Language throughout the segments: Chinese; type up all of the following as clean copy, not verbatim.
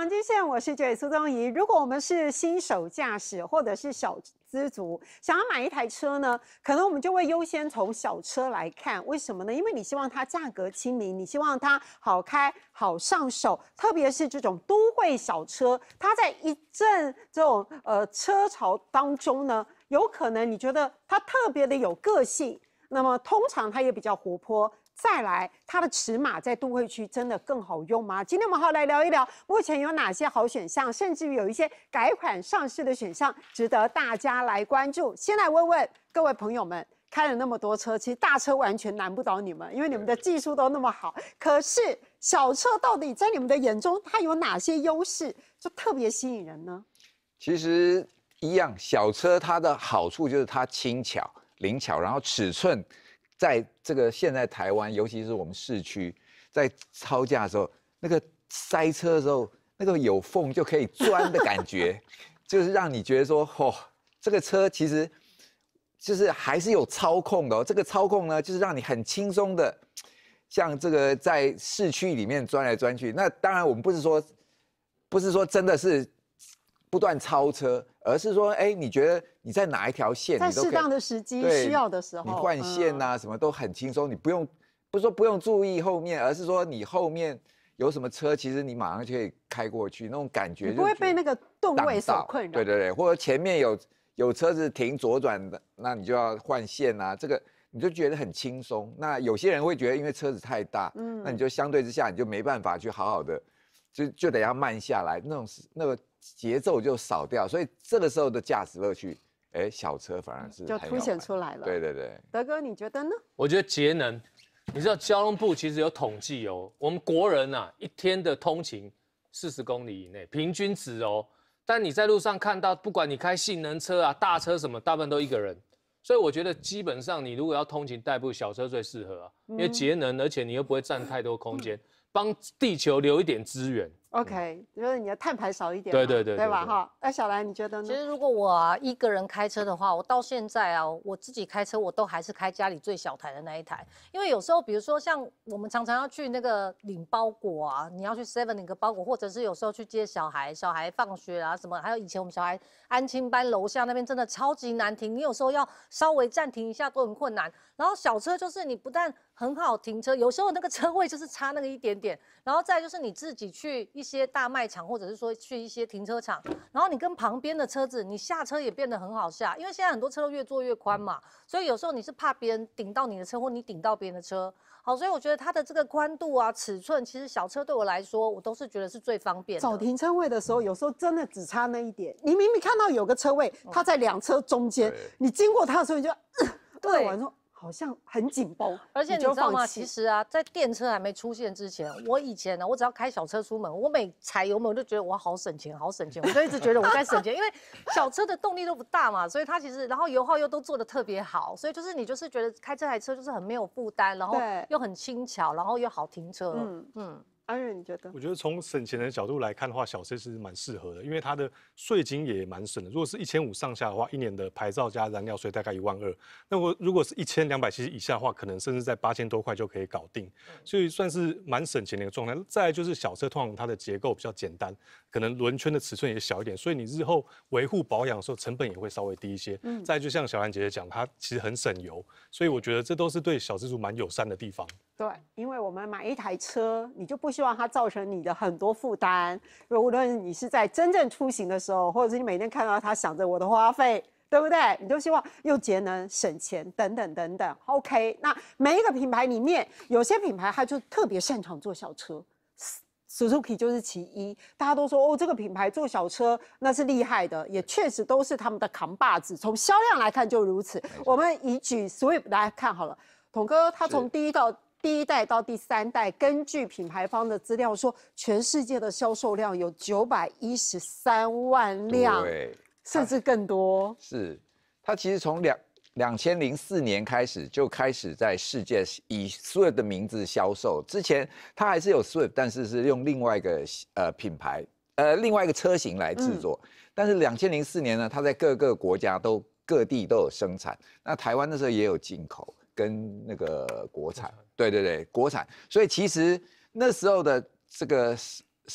黄金线，我是这位苏宗仪。如果我们是新手驾驶或者是小资族，想要买一台车呢，可能我们就会优先从小车来看。为什么呢？因为你希望它价格亲民，你希望它好开、好上手。特别是这种都会小车，它在一阵这种车潮当中呢，有可能你觉得它特别的有个性，那么通常它也比较活泼。再来，它的尺码在都会区真的更好用吗？今天我们好来聊一聊，目前有哪些好选项，甚至于有一些改款上市的选项，值得大家来关注。先来问问各位朋友们，开了那么多车，其实大车完全难不倒你们，因为你们的技术都那么好。可是小车到底在你们的眼中，它有哪些优势，就特别吸引人呢？ 其实一样，小车它的好处就是它轻巧、灵巧，然后尺寸。在这个现在台湾，尤其是我们市区，在超价的时候，那个塞车的时候，那个有缝就可以钻的感觉，就是让你觉得说，哦，这个车其实就是还是有操控的哦。这个操控呢，就是让你很轻松的，像这个在市区里面钻来钻去。那当然，我们不是说真的是不断超车，而是说，哎，你觉得你在哪一条线， 在适当的时机需要的时候， 你换线啊，什么都很轻松，你不是说不用注意后面，而是说你后面有什么车，其实你马上就可以开过去，那种感觉你不会被那个吨位所困扰。 对对对，或者前面有车子停左转的，那你就要换线啊，这个你就觉得很轻松。那有些人会觉得，因为车子太大，那你就相对之下你就没办法去好好的，就得要慢下来，那个节奏就少掉，所以这个时候的驾驶乐趣，哎，小车反而是就凸显出来了。 对对对， 德哥你觉得呢？ 我觉得节能，你知道交通部其实有统计哦，我们国人啊一天的通勤40公里以内，平均值哦。但你在路上看到，不管你开性能车啊、大车什么，大部分都一个人。所以我觉得基本上你如果要通勤代步，小车最适合啊，因为节能，而且你又不会占太多空间，帮地球留一点资源。 OK，就是你的碳排少一点，对吧？哈，那小兰你觉得呢？ 其实如果我一个人开车的话，我到现在啊，我自己开车我都还是开家里最小台的那一台，因为有时候比如说像我们常常要去那个领包裹啊，你要去 7 领个包裹，或者是有时候去接小孩放学啊什么，还有以前我们小孩安亲班楼下那边真的超级难停，你有时候要稍微暂停一下都很困难。然后小车就是你不但很好停车，有时候那个车位就是差那个一点点，然后再就是你自己去一些大卖场，或者是说去一些停车场，然后你跟旁边的车子，你下车也变得很好下，因为现在很多车都越做越宽嘛，所以有时候你是怕别人顶到你的车，或你顶到别人的车。好，所以我觉得它的这个宽度啊、尺寸，其实小车对我来说，我都是觉得是最方便的。 找停车位的时候，有时候真的只差那一点，你明明看到有个车位，它在两车中间，你经过它的时候，你就对完说。好像很紧绷， 而且你知道吗？其实啊，在电车还没出现之前，我以前呢，我只要开小车出门，我每踩油门我就觉得我好省钱，好省钱，我就一直觉得我在省钱，因为小车的动力都不大嘛，所以它其实然后油耗又都做得特别好，所以就是你就是觉得开这台车就是很没有负担，然后又很轻巧，然后又好停车。 阿瑞，你觉得？ 我觉得从省钱的角度来看的话，小车是蛮适合的，因为它的税金也蛮省的。如果是1500上下的话，一年的牌照加燃料税大概12000。那如果是1200cc以下的话，可能甚至在8000多块就可以搞定，所以算是蛮省钱的一个状态。再来就是小车通常它的结构比较简单，可能轮圈的尺寸也小一点，所以你日后维护保养的时候成本也会稍微低一些。再来就像小兰姐姐讲，它其实很省油，所以我觉得这都是对小资族蛮友善的地方。 对，因为我们买一台车，你就不希望它造成你的很多负担。无论你是在真正出行的时候，或者是你每天看到它想着我的花费，对不对？你就希望又节能省钱等等等等。OK， 那每一个品牌里面，有些品牌它就特别擅长做小车。Suzuki 就是其一，大家都说哦，这个品牌做小车那是厉害的，也确实都是他们的扛把子。从销量来看就如此。我们以举 Swift 来看好了，统哥他从第一代到第3代，根据品牌方的资料说，全世界的销售量有913万辆，甚至更多。 是，它其实从2004年开始就开始在世界以 Swift 的名字销售，之前它还是有 Swift， 但是是用另外一个品牌，另外一个车型来制作。但是2004年呢，它在各个国家各地都有生产，那台湾那时候也有进口。跟那个国产，对对对，国产，所以其实那时候的这个 Swift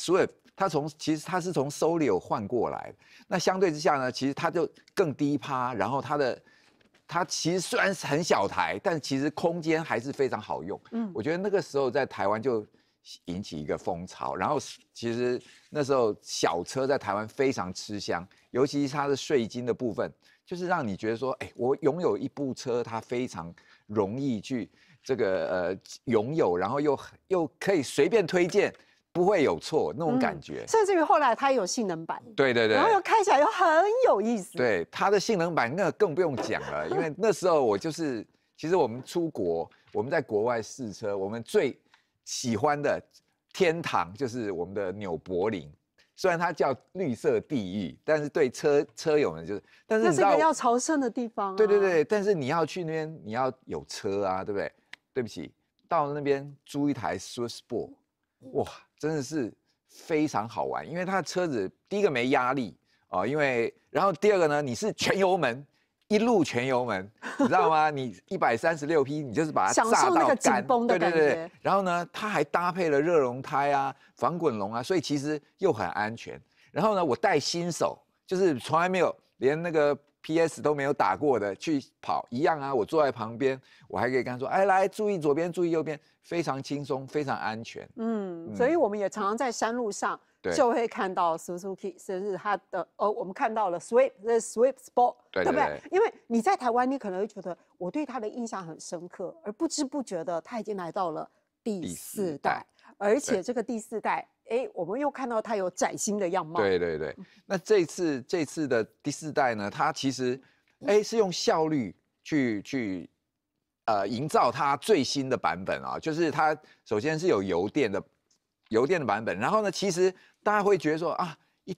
其实它是从 Solio 换过来的。那相对之下呢，其实它就更低趴，然后它其实虽然是很小台，但其实空间还是非常好用。我觉得那个时候在台湾就引起一个风潮，然后其实那时候小车在台湾非常吃香，尤其是它的税金的部分，就是让你觉得说，哎，我拥有一部车，它非常容易去拥有，然后又可以随便推荐。不会有错那种感觉， 甚至于后来它有性能版， 对，然后又开起来又很有意思。 对，它的性能版那更不用讲了，因为那时候其实我们出国，我们在国外试车，我们最喜欢的天堂就是我们的纽柏林，虽然它叫绿色地狱，但是对车友们就是，但是那是一个要朝圣的地方。 对，但是你要去那边，你要有车啊，对不对？对不起，到那边租一台 Swiss Sport， 哇！真的是非常好玩，因为它的车子第一个没压力然后第二个呢，你是全油门，一路全油门，你知道吗？你136匹，你就是把它享受那个紧绷的感觉。 对。然后呢，它还搭配了热熔胎啊、防滚笼啊，所以其实又很安全。然后呢，我带新手，就是从来没有连那个 PS 都没有打过的去跑一样啊，我坐在旁边，我还可以跟他说，哎，来注意左边，注意右边。非常轻松，非常安全。 所以我们也常常在山路上就会看到 Suzuki， 甚至它的我们看到了 Swift， 这是 Swift Sport， 对不对？因为你在台湾，你可能会觉得我对它的印象很深刻，而不知不觉的它已经来到了第4代，而且这个第4代，我们又看到它有崭新的样貌。 对。那这次的第4代呢，它其实是用效率去。营造它最新的版本啊，就是它首先是有油电的版本，然后呢，其实大家会觉得说啊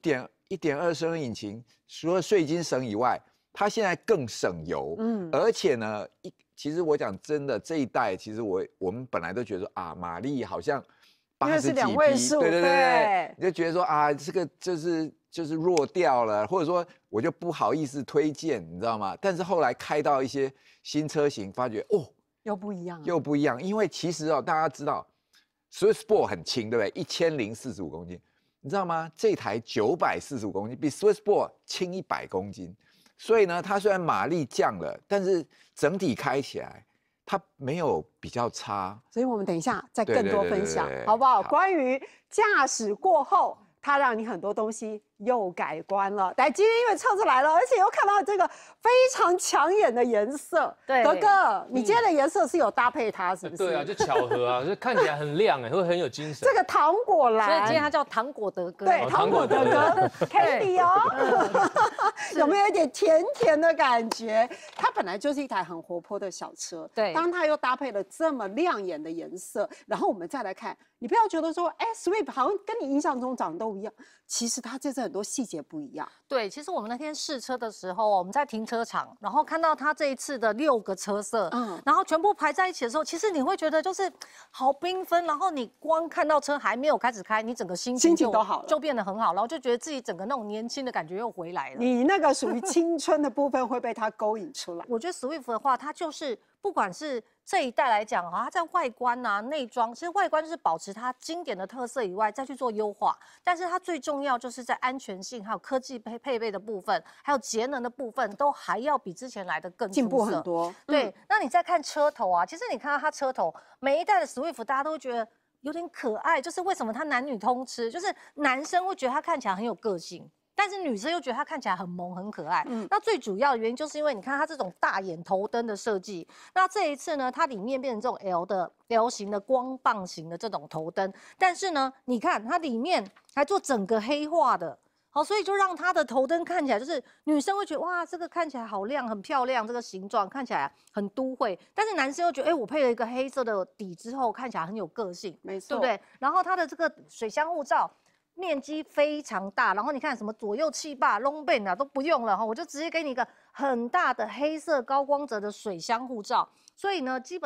，1.2升引擎除了税金省以外，它现在更省油，而且呢，其实我讲真的，这一代其实我们本来都觉得说啊，马力好像80几匹， 2位数，对， 你就觉得说啊，这个就是弱掉了，或者说我就不好意思推荐，你知道吗？但是后来开到一些新车型，发觉又不一样， 因为其实大家知道 ，Swiss Sport 很轻，对不对？1045公斤，你知道吗？这台945公斤，比 Swiss Sport 轻100公斤，所以呢，它虽然马力降了，但是整体开起来它没有比较差。 所以我们等一下再更多分享，好不好？关于驾驶过后。它让你很多东西又改观了。来，今天因为车子来了，而且又看到这个非常抢眼的颜色。 对， 德哥，你今天的颜色是有搭配它，是不是？ 对啊，就巧合啊，就看起来很亮会很有精神。 这个糖果蓝， 所以今天它叫糖果德哥。 对，糖果德哥 ，Candy 哦，有没有一点甜甜的感觉？它本来就是一台很活泼的小车， 对。 当它又搭配了这么亮眼的颜色，然后我们再来看，你不要觉得说，Swift 好像跟你印象中长得都一样，其实它这次很多细节不一样。 对，其实我们那天试车的时候，我们在停车场，然后看到它这一次的6个车色，然后全部排在一起的时候，其实你会觉得就是好缤纷，然后你光看到车还没有开始开，你整个心情都好了， 就变得很好，然后就觉得自己整个那种年轻的感觉又回来了。 你那个属于青春的部分会被它勾引出来。 我觉得 Swift 的话，它就是不管是这一代来讲它在外观啊、内装，其实外观就是保持它经典的特色以外，再去做优化。但是它最重要就是在安全性、还有科技配备的部分，还有节能的部分，都还要比之前来的更进步很多。 对，那你再看车头啊，其实你看到它车头每一代的 Swift， 大家都会觉得有点可爱，就是为什么它男女通吃，就是男生会觉得它看起来很有个性。但是女生又觉得它看起来很萌很可爱，那最主要的原因就是因为你看它这种大眼头灯的设计，那这一次呢，它里面变成这种 L 型的光棒型的这种头灯，但是呢，你看它里面还做整个黑化的，好，所以就让它的头灯看起来就是女生会觉得哇，这个看起来好亮很漂亮，这个形状看起来很都会，但是男生又觉得我配了一个黑色的底之后看起来很有个性， 没错， 对不对？然后它的这个水箱护罩。面积非常大，然后你看什么左右气坝、long bin 啊都不用了哈，我就直接给你一个很大的黑色高光泽的水箱护罩。所以呢，基本上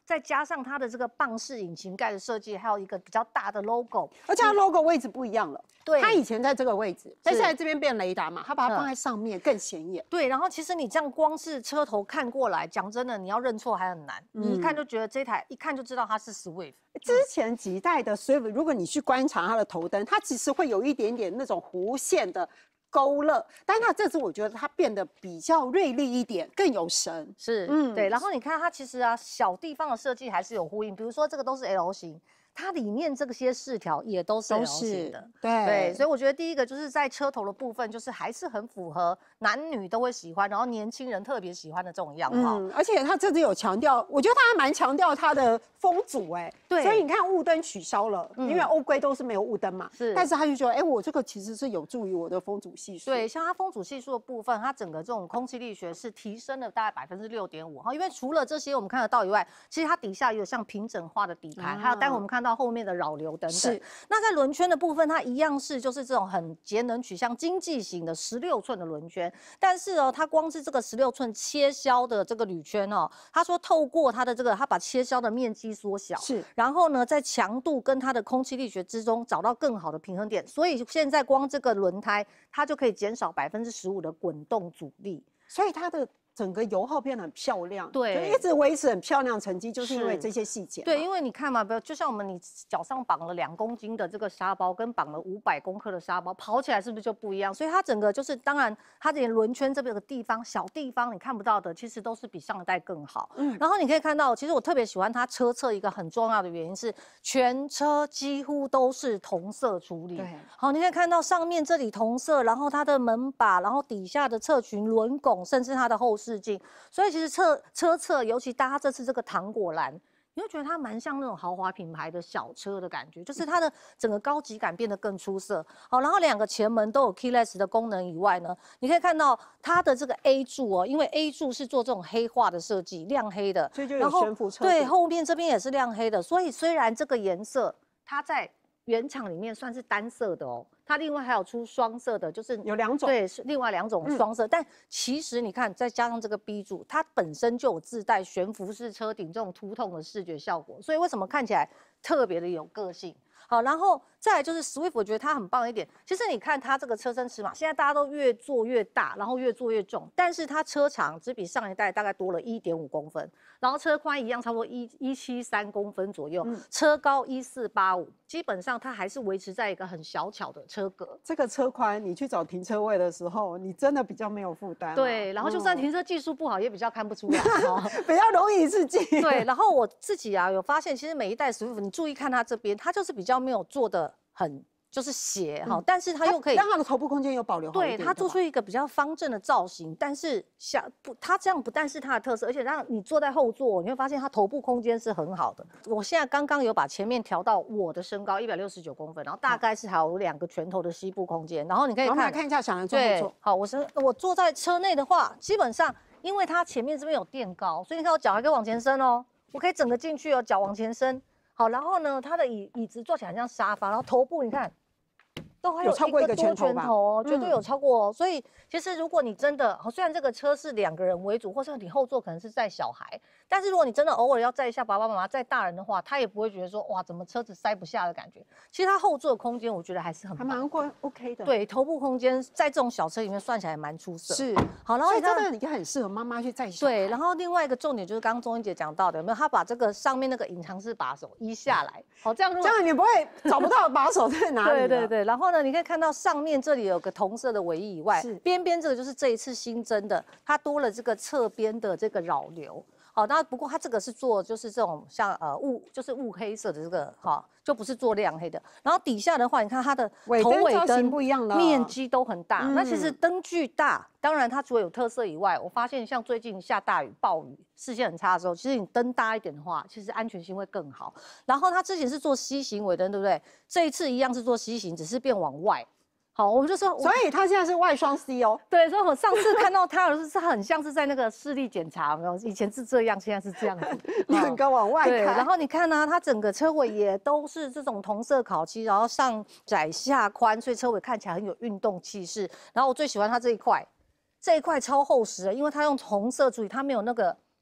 再加上它的这个棒式引擎盖的设计，还有一个比较大的 logo， 而且它 logo 位置不一样了。 对， 它以前在这个位置，但现在这边变雷达嘛，它把它放在上面更显眼。 对，然后其实你这样光是车头看过来，讲真的，你要认错还很难。你一看就觉得这台一看就知道它是 Swift。 之前几代的 Swift， 如果你去观察它的头灯，它其实会有一点点那种弧线的勾勒，但是它这次我觉得它变得比较锐利一点，更有神。 是，对。然后你看它其实啊，小地方的设计还是有呼应，比如说这个都是 L 型。它里面这些饰条也都是 L 型的，对，所以我觉得第一个就是在车头的部分，就是还是很符合男女都会喜欢，然后年轻人特别喜欢的这种样貌。 而且它这次有强调，我觉得它还蛮强调它的风阻，对，所以你看雾灯取消了，因为欧规都是没有雾灯嘛，是，但是他就觉得，我这个其实是有助于我的风阻系数。 对，像它风阻系数的部分，它整个这种空气力学是提升了大概6.5%哈，因为除了这些我们看得到以外，其实它底下也有像平整化的底盘，还有待会我们看到后面的扰流等等。是，那在轮圈的部分，它一样是就是这种很节能取向、经济型的16寸的轮圈，但是哦，它光是这个16寸切削的这个铝圈哦，他说透过它的这个，它把切削的面积缩小，是，然后呢，在强度跟它的空气力学之中找到更好的平衡点，所以现在光这个轮胎它就可以减少15%的滚动阻力， 所以它的整个油耗变得很漂亮， 对， 就一直维持很漂亮成绩，就是因为这些细节。 对，因为你看嘛，就像你脚上绑了2公斤的这个沙包，跟绑了500公克的沙包，跑起来是不是就不一样？所以它整个就是，当然它连轮圈这边的地方小地方你看不到的，其实都是比上一代更好。然后你可以看到，其实我特别喜欢它车侧一个很重要的原因是，全车几乎都是同色处理。对，好，你可以看到上面这里同色，然后它的门把，然后底下的侧裙、轮拱，甚至它的后视镜，所以其实车侧，尤其搭这次这个糖果蓝，你会觉得它蛮像那种豪华品牌的小车的感觉，就是它的整个高级感变得更出色。好，然后2个前门都有 keyless 的功能以外呢，你可以看到它的这个 A 柱哦，因为 A 柱是做这种黑化的设计，亮黑的， 所以就有悬浮车。 对，后面这边也是亮黑的，所以虽然这个颜色它在原厂里面算是单色的哦，它另外还有出双色的，就是有2种， 对，是另外2种双色。但其实你看，再加上这个 B 柱，它本身就有自带悬浮式车顶这种凸痛的视觉效果，所以为什么看起来特别的有个性？好，然后再来就是 Swift， 我觉得它很棒一点。其实你看它这个车身尺码，现在大家都越做越大，然后越做越重，但是它车长只比上一代大概多了1.5公分，然后车宽一样，差不多173公分左右，车高1485，基本上它还是维持在一个很小巧的车格。 这个车宽，你去找停车位的时候，你真的比较没有负担。 对，然后就算停车技术不好，也比较看不出来， 比较容易自己。 对，然后我自己啊有发现，其实每一代 Swift， 你注意看它这边，它就是比较没有做的很就是斜哈，但是它又可以让它的头部空间有保留好一点。 对，它做出一个比较方正的造型，但是它这样不但是它的特色，而且让你坐在后座，你会发现它头部空间是很好的。我现在刚刚有把前面调到我的身高169公分，然后大概是还有2个拳头的膝部空间，然后你可以看一下小兰坐后座。 好，我坐在车内的话，基本上因为它前面这边有垫高，所以你看我脚还可以往前伸哦，我可以整个进去哦，脚往前伸。好，然后呢，它的椅子坐起来很像沙发，然后头部你看都还有超过一个拳头吧， 绝对有超过哦。所以其实如果你真的，虽然这个车是2个人为主，或是你后座可能是载小孩，但是如果你真的偶尔要载一下爸爸妈妈、载大人的话，他也不会觉得说哇，怎么车子塞不下的感觉。其实它后座的空间我觉得还是很棒， 还蛮 OK 的。 对，头部空间在这种小车里面算起来蛮出色。 是， 好，然后真的也很适合妈妈去载小孩。 对，然后另外一个重点就是刚刚钟英姐讲到的，有没有？他把这个上面那个隐藏式把手移下来，好，这样你不会找不到把手在哪里。 对，然后呢，你可以看到上面这里有个同色的尾翼以外，边边这个就是这一次新增的，它多了这个侧边的这个扰流。好，那不过它这个是做就是这种像就是雾黑色的这个就不是做亮黑的。然后底下的话，你看它的头尾灯不一样了， 面积都很大。那其实灯具大，当然它除了有特色以外，我发现像最近下大雨、暴雨、视线很差的时候，其实你灯大一点的话，其实安全性会更好。然后它之前是做 C 型尾灯，对不对？这一次一样是做 C 型，只是变往外。好，我们就说， 所以它现在是外双 C 哦。 对，所以我上次看到它的时候，它很像是在那个视力检查，没有？以前是这样，现在是这样子， 两个往外开。 对，然后你看呢，它整个车尾也都是这种同色烤漆，然后上窄下宽，所以车尾看起来很有运动气势。然后我最喜欢它这一块超厚实的，因为它用红色处理，它没有那个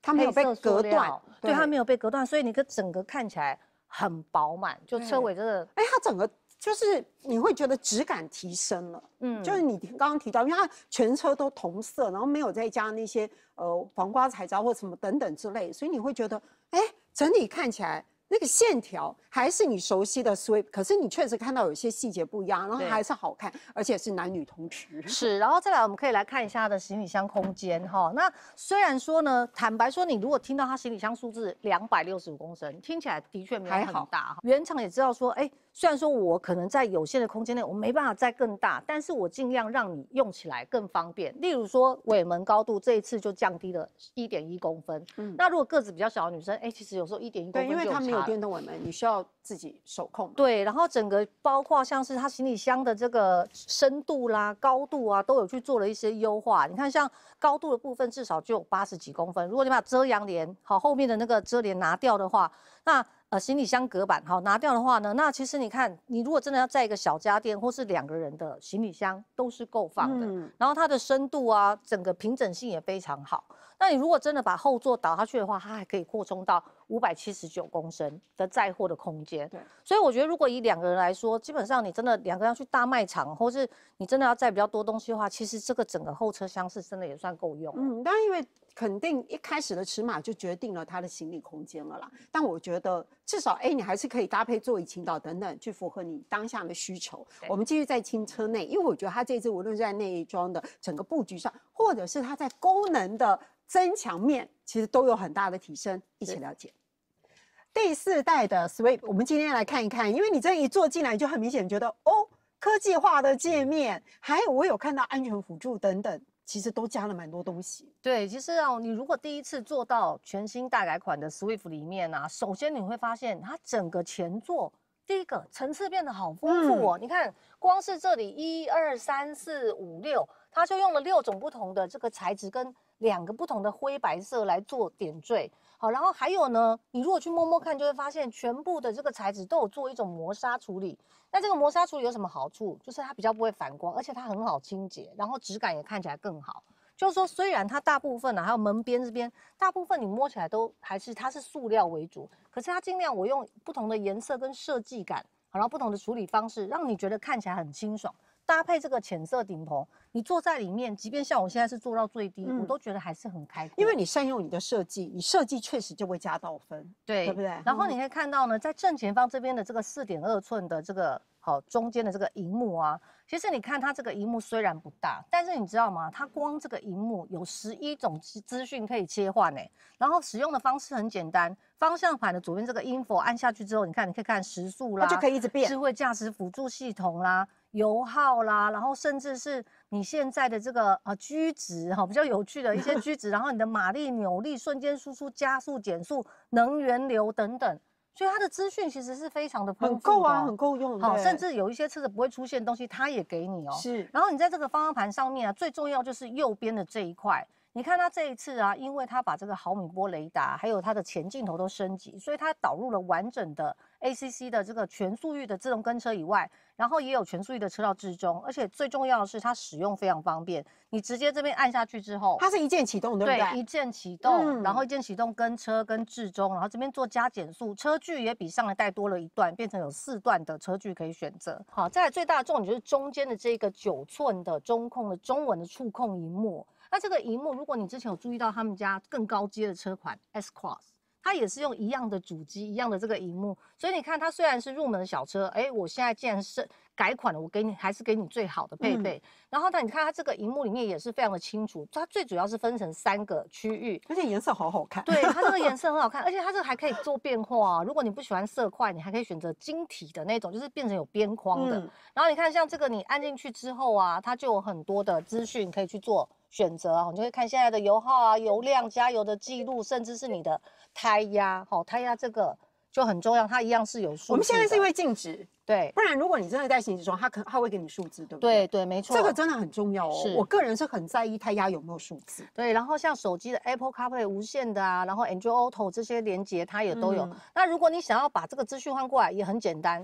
它没有被黑色塑隔断料，对，它没有被隔断，所以你整个看起来很饱满，就车尾这个， 哎，它整个就是你会觉得质感提升了，就是你刚刚提到，因为它全车都同色，然后没有再加那些黄瓜彩椒或什么等等之类，所以你会觉得，哎，整体看起来那个线条还是你熟悉的 Swift， 可是你确实看到有些细节不一样，然后还是好看，而且是男女通吃。 是，然后再来我们可以来看一下它的行李箱空间哈。那虽然说呢，坦白说，你如果听到它行李箱数字265公升，听起来的确没有很大。原厂也知道说，哎，虽然说我可能在有限的空间内，我没办法再更大，但是我尽量让你用起来更方便。例如说尾门高度这一次就降低了1.1公分。那如果个子比较小的女生，哎，其实有时候1.1公分就有差了。 对，因为它没有电动尾门，你需要自己手控。 对，然后整个包括像是它行李箱的这个深度啦、高度啊，都有去做了一些优化。你看，像高度的部分至少就有80几公分。如果你把遮阳帘后面的那个遮帘拿掉的话，那行李箱隔板拿掉的话呢，那其实你看，你如果真的要载一个小家电或是2个人的行李箱，都是够放的。然后它的深度啊，整个平整性也非常好。那你如果真的把后座倒下去的话，它还可以扩充到579公升的载货的空间。对，所以我觉得如果以2个人来说，基本上你真的2个人要去大卖场，或是你真的要载比较多东西的话，其实这个整个后车厢是真的也算够用。 当然因为肯定一开始的尺码就决定了它的行李空间了啦。但我觉得至少你还是可以搭配座椅倾倒等等，去符合你当下的需求。我们继续在轻车内，因为我觉得它这次无论是在内装的整个布局上，或者是它在功能的增强面，其实都有很大的提升。一起了解。第4代的 Swift， 我们今天来看一看，因为你这一坐进来就很明显觉得科技化的界面，还有我有看到安全辅助等等。其实都加了蛮多东西。 对，其实你如果第一次坐到全新大改款的 Swift 里面啊，首先你会发现它整个前座，第一个层次变得好丰富哦。你看，光是这里1、2、3、4、5、6，它就用了6种不同的这个材质跟2个不同的灰白色来做点缀。好，然后还有呢，你如果去摸摸看，就会发现全部的这个材质都有做一种磨砂处理。那这个磨砂处理有什么好处？就是它比较不会反光，而且它很好清洁，然后质感也看起来更好。就是说，虽然它大部分还有门边这边，大部分你摸起来都还是它是塑料为主，可是它尽量我用不同的颜色跟设计感，然后不同的处理方式，让你觉得看起来很清爽。搭配这个浅色顶棚，你坐在里面，即便像我现在是做到最低，我都觉得还是很开阔。 因为你善用你的设计，你设计确实就会加到分，对不对？ 然后你可以看到呢，在正前方这边的这个4.2寸的这个中间的这个萤幕啊，其实你看它这个萤幕虽然不大，但是你知道吗？它光这个萤幕有11种资讯可以切换然后使用的方式很简单，方向盘的左边这个 info 按下去之后，你可以看时速啦， 它就可以一直变， 智慧驾驶辅助系统啦。油耗啦，然后甚至是你现在的这个居值比较有趣的一些居值，然后你的马力、扭力、瞬间输出、加速、减速、能源流等等，所以它的资讯其实是非常的丰富的， 很够啊，很够用。 甚至有一些车子不会出现的东西，它也给你是。 然后你在这个方向盘上面啊，最重要就是右边的这一块。你看它这一次啊，因为它把这个毫米波雷达还有它的前镜头都升级，所以它导入了完整的 ACC 的这个全速域的自动跟车以外，然后也有全速域的车道置中，而且最重要的是它使用非常方便。你直接这边按下去之后， 它是一键启动，对不对？ 对，一键启动，然后一键启动跟车跟置中，然后这边做加减速，车距也比上一代多了1段，变成有4段的车距可以选择。好，再来最大的重点就是中间的这个9寸的中控的中文的触控萤幕。那这个萤幕，如果你之前有注意到他们家更高阶的车款 S Cross， 它也是用一样的主机、一样的这个萤幕，所以你看它虽然是入门的小车，我现在既然是改款了，我还是给你最好的配备。然后呢，你看它这个萤幕里面也是非常的清楚，它最主要是分成3个区域， 而且颜色好好看。 对，它这个颜色很好看，而且它这个还可以做变化如果你不喜欢色块，你还可以选择晶体的那种，就是变成有边框的。然后你看像这个你按进去之后啊，它就有很多的资讯可以去做选择你就会看现在的油耗啊、油量、加油的记录，甚至是你的胎压。胎压这个就很重要，它一样是有数字的。 我们现在是因为静止， 对， 不然如果你真的在行驶中，它会给你数字，对不对？ 对，没错， 这个真的很重要是我个人是很在意胎压有没有数字。 对，然后像手机的 Apple CarPlay 无线的然后 Android Auto 这些连接它也都有。那如果你想要把这个资讯换过来，也很简单。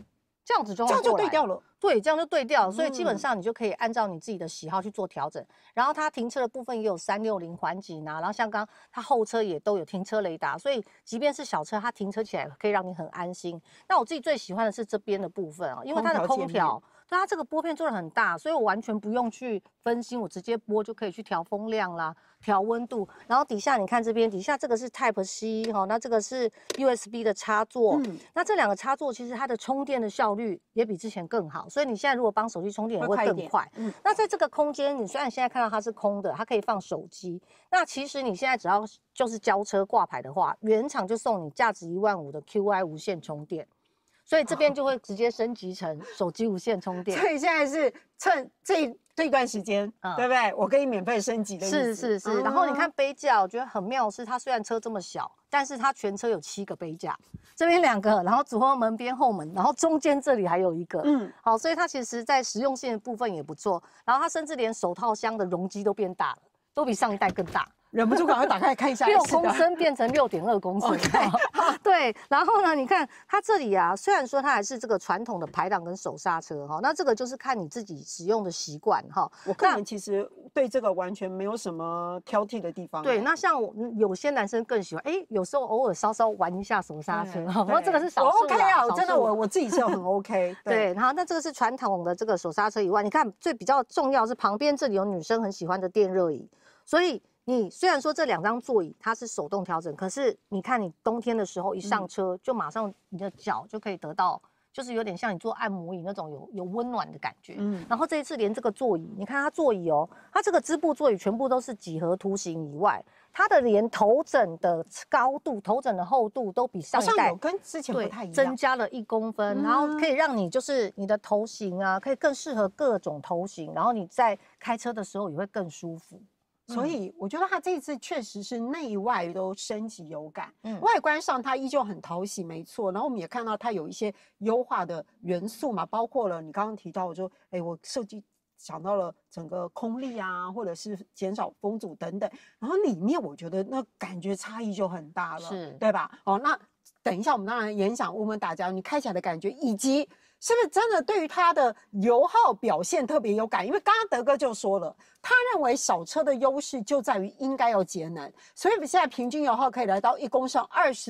这样子就会这样就过来对调了。 对，这样就对调，所以基本上你就可以按照你自己的喜好去做调整。然后它停车的部分也有360环景啊，然后像刚它后车也都有停车雷达，所以即便是小车，它停车起来可以让你很安心。那我自己最喜欢的是这边的部分啊，因为它的空调。对，它这个拨片做的很大，所以我完全不用去分心，我直接拨就可以去调风量啦、调温度。然后底下你看这边，底下这个是 Type C 哈，那这个是 USB 的插座。那这2个插座其实它的充电的效率也比之前更好，所以你现在如果帮手机充电也会更快。那在这个空间，你虽然现在看到它是空的，它可以放手机。那其实你现在只要就是交车挂牌的话，原厂就送你价值15000的 QI 无线充电。所以这边就会直接升级成手机无线充电。 所以现在是趁这段时间，对不对？我可以免费升级的意思。 是。然后你看杯架，我觉得很妙的是，它虽然车这么小，但是它全车有7个杯架，这边2个，然后主后门边后门，然后中间这里还有1个。好，所以它其实在实用性的部分也不错。然后它甚至连手套箱的容积都变大了，都比上一代更大。 忍不住赶快打开看一下 ，6公升变成6.2公升。对，然后呢，你看它这里啊，虽然说它还是这个传统的排档跟手刹车哈，那这个就是看你自己使用的习惯哈。 我个人其实对这个完全没有什么挑剔的地方。 对，那像有些男生更喜欢，有时候偶尔稍稍玩一下手刹车，不过这个是少数。 OK 啊，真的我自己是很 OK。 对，然后那这个是传统的这个手刹车以外，你看最比较重要是旁边这里有女生很喜欢的电热椅，所以。你虽然说这2张座椅它是手动调整，可是你看你冬天的时候一上车，就马上你的脚就可以得到，就是有点像你做按摩椅那种有温暖的感觉。然后这一次连这个座椅，你看它座椅哦，它这个织布座椅全部都是几何图形以外，它的连头枕的高度、头枕的厚度都比上一代有跟之前不太一样， 增加了1公分，然后可以让你就是你的头型啊，可以更适合各种头型，然后你在开车的时候也会更舒服。 所以我觉得它这一次确实是内外都升级有感，外观上它依旧很讨喜，没错。然后我们也看到它有一些优化的元素嘛，包括了你刚刚提到，我说，我设计想到了整个空力啊，或者是减少风阻等等。然后里面我觉得那感觉差异就很大了，对吧？那等一下我们当然也想问问大家，你开起来的感觉，以及是不是真的对于它的油耗表现特别有感？因为刚刚德哥就说了，他认为小车的优势就在于应该要节能，所以现在平均油耗可以来到1公升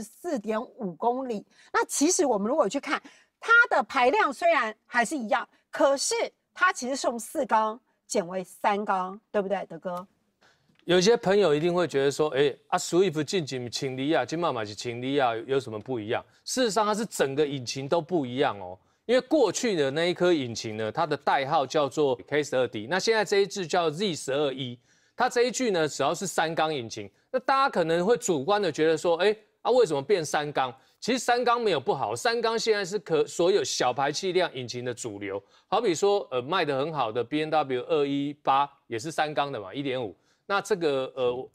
24.5公里。那其实我们如果去看它的排量，虽然还是一样，可是它其实是用4缸减为3缸，对不对，德哥？ 有些朋友一定会觉得说，Swift 近几清理啊，金马是清理啊，有什么不一样？事实上，它是整个引擎都不一样哦。因为过去的那一颗引擎呢，它的代号叫做 K12D， 那现在这一具叫 Z12E， 它这一具呢，只要是3缸引擎。那大家可能会主观的觉得说，为什么变3缸？其实3缸没有不好，3缸现在是所有小排气量引擎的主流。好比说，卖得很好的 B&W 218也是3缸的嘛，1.5。那这个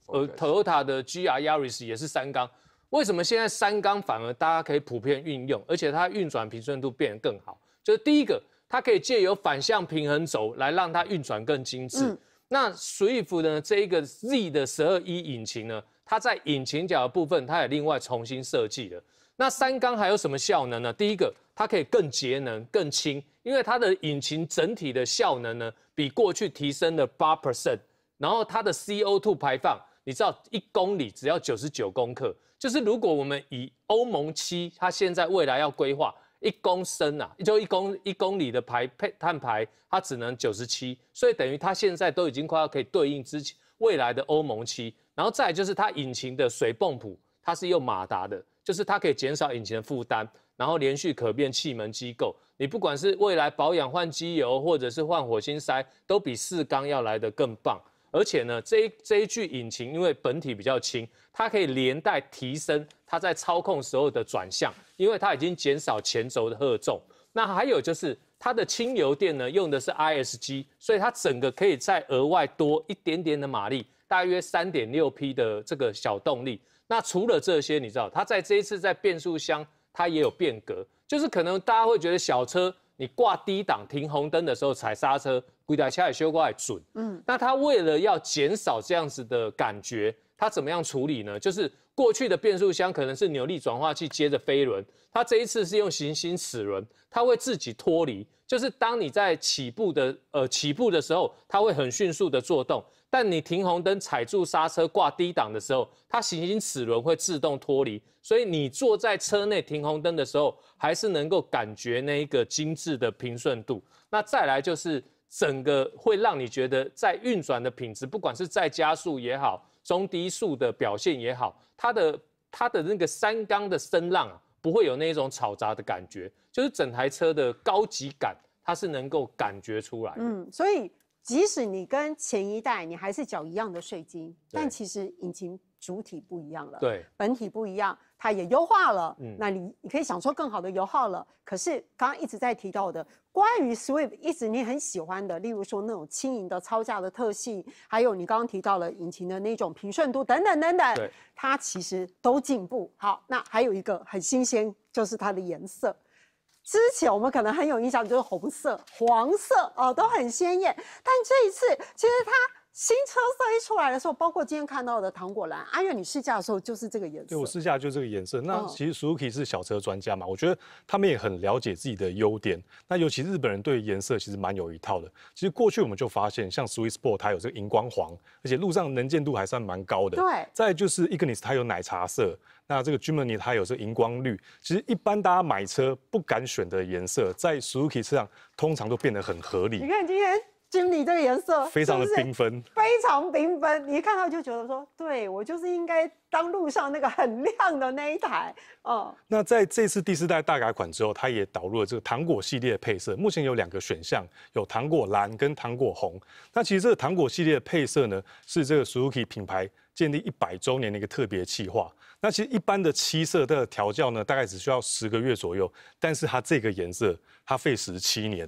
Toyota 的 GR Yaris 也是3缸。为什么现在3缸反而大家可以普遍运用，而且它运转平顺度变得更好？就是第一个，它可以借由反向平衡轴来让它运转更精致。那 Swift 呢，这一个 Z 的12E 引擎呢，它在引擎角的部分，它也另外重新设计了。那3缸还有什么效能呢？第一个，它可以更节能、更轻，因为它的引擎整体的效能呢，比过去提升了8%，然后它的 CO2 排放，你知道1公里只要99公克。就是如果我们以欧盟7，它现在未来要规划1公升啊，就1公里的碳排，它只能97，所以等于它现在都已经快要可以对应之前未来的欧盟7。然后再来就是它引擎的水泵浦，它是用马达的，就是它可以减少引擎的负担，然后连续可变气门机构，你不管是未来保养换机油或者是换火星塞，都比4缸要来得更棒。而且呢，这一具引擎因为本体比较轻，它可以连带提升它在操控时候的转向，因为它已经减少前轴的荷重。那还有就是它的轻油电呢，用的是 ISG， 所以它整个可以再额外多一点点的马力，大约3.6匹的这个小动力。那除了这些，你知道它在这一次在变速箱它也有变革，就是可能大家会觉得小车你挂低档停红灯的时候踩刹车，规台车也修过来准。那它为了要减少这样子的感觉，它怎么样处理呢？就是过去的变速箱可能是扭力转化器接着飞轮，它这一次是用行星齿轮，它会自己脱离，就是当你在起步的时候，它会很迅速的做动，但你停红灯、踩住刹车、挂低档的时候，它行星齿轮会自动脱离，所以你坐在车内停红灯的时候，还是能够感觉那一个精致的平顺度。那再来就是整个会让你觉得在运转的品质，不管是在加速也好，中低速的表现也好，它的那个三缸的声浪啊，不会有那种吵杂的感觉，就是整台车的高级感，它是能够感觉出来的。 所以即使你跟前一代你还是缴一样的税金，但其实引擎主体不一样了， 对， 本体不一样，它也优化了，那你可以享受更好的油耗了。可是刚刚一直在提到的，关于 Swift 一直你很喜欢的，例如说那种轻盈的操驾的特性，还有你刚刚提到了引擎的那种平顺度等等等等，它其实都进步。好，那还有一个很新鲜，就是它的颜色。之前我们可能很有印象，就是红色、黄色哦，都很鲜艳。但这一次，其实它新车色一出来的时候，包括今天看到的糖果蓝，阿月你试驾的时候就是这个颜色。 对，我试驾就这个颜色。那其实 Suzuki 是小车专家嘛，我觉得他们也很了解自己的优点。那尤其日本人对颜色其实蛮有一套的。其实过去我们就发现，像 Swiss Sport 它有这个荧光黄，而且路上能见度还算蛮高的。 对。 再来就是 Ignis 它有奶茶色。那这个 Germany 它有这个荧光绿，其实一般大家买车不敢选的颜色，在 Suzuki 车上通常都变得很合理。 你看今天 Jimny 这个颜色非常的缤纷， 非常缤纷，你一看到就觉得说，对我就是应该当路上那个很亮的那一台哦。 那在这次第4代大改款之后，它也导入了这个糖果系列的配色，目前有2个选项，有糖果蓝跟糖果红。那其实这个糖果系列的配色呢，是这个 Suzuki 品牌建立100周年的一个特别企划。那其实一般的7色的调教呢，大概只需要10个月左右，但是它这个颜色，它费时7年。